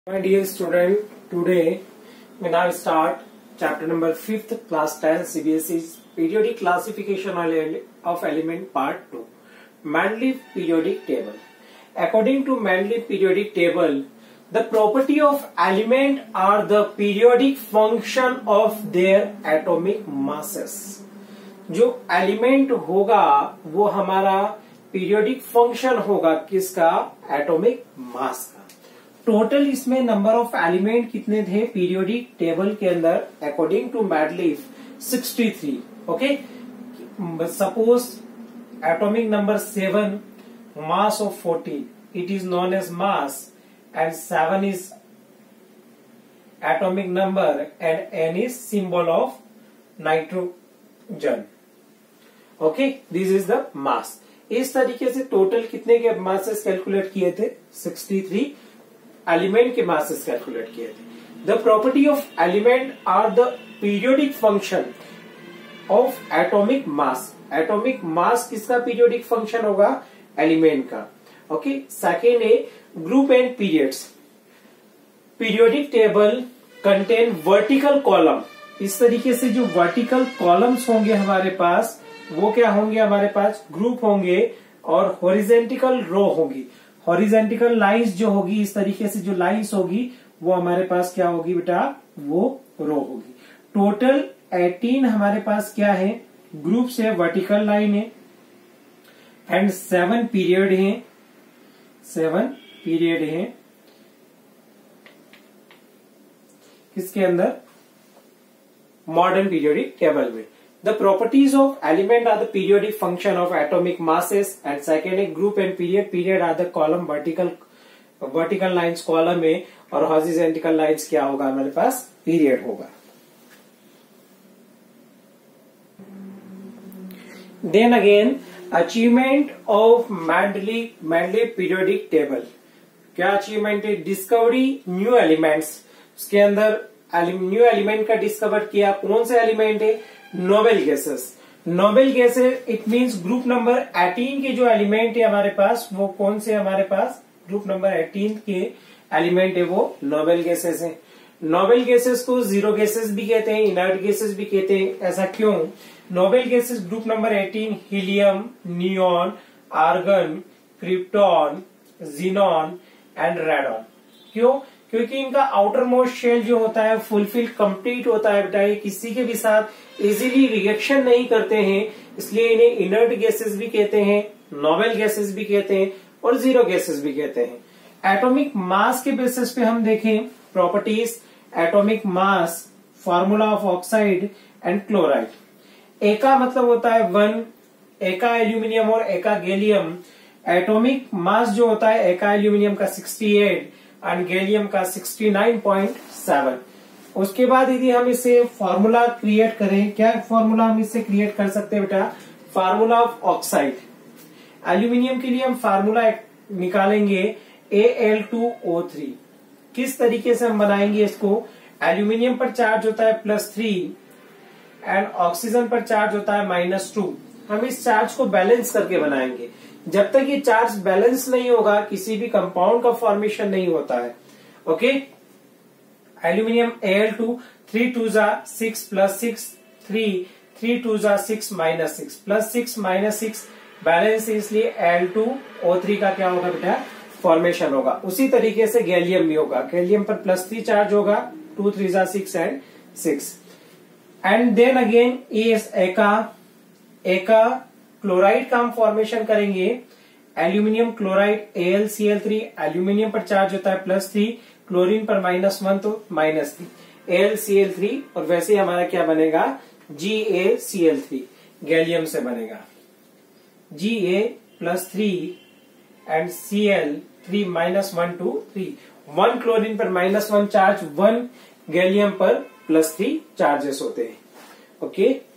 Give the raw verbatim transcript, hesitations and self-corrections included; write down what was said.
My dear student, today we now start chapter number fifth, class ten, C B S E's periodic classification of element part two, Mendeleev periodic table. According to Mendeleev periodic table, the property of element are the periodic function of their atomic masses. जो element होगा वो हमारा periodic function होगा किसका? Atomic mass का. Total इसमें number of element कितने थे पीरियोडिक टेबल के अंदर according to Mendeleev sixty three. Okay, suppose atomic number seven, mass of fourteen, it is known as mass and seven is atomic number and N is symbol of nitrogen. Okay, this is the mass. इस तरीके से total कितने के masses calculate किए थे? Sixty three element के masses calculate किए थे. The property of element are the periodic function of atomic mass. Atomic mass किसका पीरियोडिक फंक्शन होगा? एलिमेंट का. ओके, सेकेंड है group and periods. Periodic table contain vertical column. इस तरीके से जो वर्टिकल कॉलम्स होंगे हमारे पास वो क्या होंगे? हमारे पास ग्रुप होंगे और हॉरिजेंटल रो होगी. हॉरिजेंटल लाइंस जो होगी, इस तरीके से जो लाइंस होगी वो हमारे पास क्या होगी बेटा? वो रो होगी. टोटल एटीन हमारे पास क्या है? ग्रुप्स है, वर्टिकल लाइन है एंड सेवन पीरियड है. सेवन पीरियड है किसके अंदर? मॉडर्न पीरियोडिक टेबल में. The properties of element are the periodic function of atomic masses and second group and period. Period are the column vertical vertical lines column में और horizontal lines क्या होगा हमारे पास? period होगा. Then again achievement of Mendeleev Mendeleev periodic table. क्या achievement है? discovery new elements. उसके अंदर न्यू एलिमेंट का डिस्कवर किया. कौन से एलिमेंट है? Noble gases. Noble gases it means group number eighteen के जो एलिमेंट है हमारे पास वो कौन से? हमारे पास ग्रुप नंबर एटीन के एलिमेंट है वो नोबेल गैसेस है. नोबेल गैसेस को जीरो गैसेस भी कहते हैं, इनर्ट गैसेस भी कहते हैं. ऐसा क्यों? Noble gases group number eighteen helium, neon, argon, krypton, xenon and radon. क्यों? क्योंकि इनका आउटर मोस्ट शेल जो होता है फुलफिल कंप्लीट होता है बेटा. ये किसी के भी साथ इजीली रिएक्शन नहीं करते हैं, इसलिए इन्हें इनर्ट गैसेस भी कहते हैं, नोबेल गैसेस भी कहते हैं और जीरो गैसेस भी कहते हैं. एटॉमिक मास के बेसिस पे हम देखें properties. Atomic mass, formula of oxide and chloride. एका मतलब होता है वन, एका एल्यूमिनियम और एका गैलियम. एटॉमिक मास जो होता है एका एल्यूमिनियम का सिक्सटी एट एंड गैलियम का सिक्सटी नाइन पॉइंट सेवन. उसके बाद यदि हम इसे फॉर्मूला क्रिएट करें, क्या फॉर्मूला हम इससे क्रिएट कर सकते हैं बेटा? Formula of oxide. एल्यूमिनियम के लिए हम फार्मूला निकालेंगे A L two O three. किस तरीके से हम बनाएंगे इसको? एल्यूमिनियम पर चार्ज होता है प्लस थ्री एंड ऑक्सीजन पर चार्ज होता है माइनस टू. हम इस चार्ज को बैलेंस करके बनाएंगे. जब तक ये चार्ज बैलेंस नहीं होगा किसी भी कंपाउंड का फॉर्मेशन नहीं होता है. Okay, aluminium A L two, three two जा six plus six, three, three two जा six minus six, plus six minus six balance, इसलिए एल टू ओ थ्री का क्या होगा बेटा? फॉर्मेशन होगा. उसी तरीके से गैलियम भी होगा. गैलियम पर प्लस थ्री चार्ज होगा, टू थ्री जा six and six. And then again एका एका क्लोराइड का हम फॉर्मेशन करेंगे. Aluminium chloride A L C L three. Aluminium पर चार्ज होता है प्लस थ्री, क्लोरीन पर माइनस वन तो minus three, A L C L three. और वैसे हमारा क्या बनेगा? G A C L three. Gallium से बनेगा G A plus three and C L three minus one two three. One chlorine पर minus one charge, one gallium पर plus three charges होते हैं. Okay okay?